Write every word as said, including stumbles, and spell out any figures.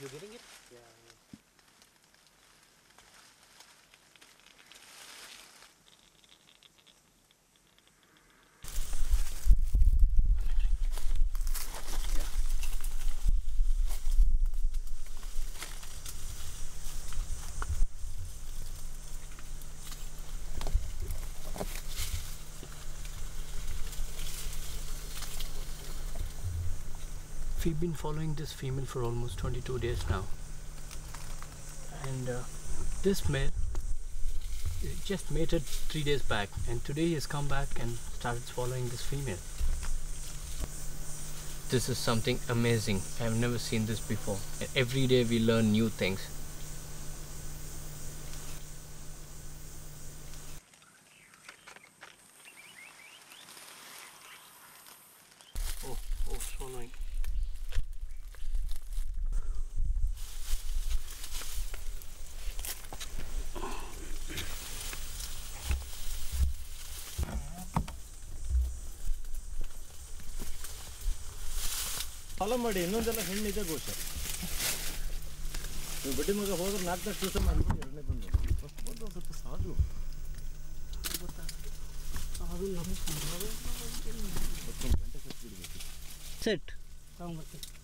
you getting it? Yeah. We've been following this female for almost twenty-two days now, and uh, this male just mated three days back, and today he has come back and started following this female. This is something amazing. I have never seen this before, and every day we learn new things. Oh, oh, swallowing. Follow ಮಾಡಿ ಇನ್ನೊಂದೆಲ್ಲ ಹೆಣ್ಣಿದೆ ಗೋಶ ನೀವು ಬಡ್ಡಿ ಮಗ ಹೋದ್ರೆ ನಾಲ್ಕು ನಾಲ್ಕು ದಿವಸ ಮಾಡ್ಬಿಟ್ಟು ಎರಡನೇ ಬಂದು ಫಸ್ಟ್ ಬಂದು ಒಂದು ಸ್ವಲ್ಪ ಸಾಧು ಸಾಧು ಗಂಟೆ ಕಟ್ಬಿಡ್ಬೇಕು ಸೆಟ್ ತಗೊಂಡ್ಬರ್ತೀನಿ